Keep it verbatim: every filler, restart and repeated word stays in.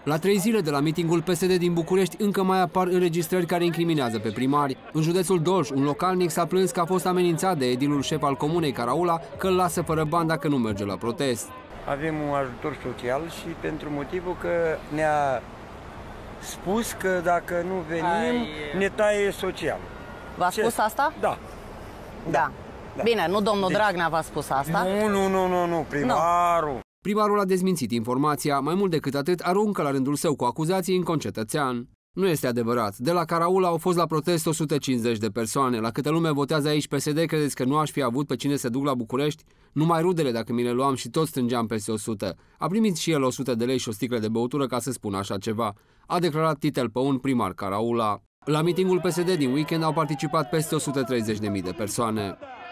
La trei zile de la mitingul P S D din București încă mai apar înregistrări care incriminează pe primari. În județul Dolj, un localnic s-a plâns că a fost amenințat de edilul șef al comunei Caraula că îl lasă fără bani dacă nu merge la protest. Avem un ajutor social și pentru motivul că ne-a spus că dacă nu venim, Ai... ne taie social. V-a spus asta? Da. Da. da. da. Bine, nu domnul deci... Dragnea v-a spus asta? Nu, nu, nu, nu, nu, primarul. Nu. Primarul a dezmințit informația, mai mult decât atât aruncă la rândul său cu acuzații în concetățean. Nu este adevărat. De la Caraula au fost la protest o sută cincizeci de persoane. La câtă lume votează aici P S D, credeți că nu aș fi avut pe cine să duc la București? Numai rudele dacă mi le luam și tot strângeam peste o sută. A primit și el o sută de lei și o sticlă de băutură ca să spună așa ceva. A declarat Titel Păun, primar Caraula. La mitingul P S D din weekend au participat peste o sută treizeci de mii de persoane.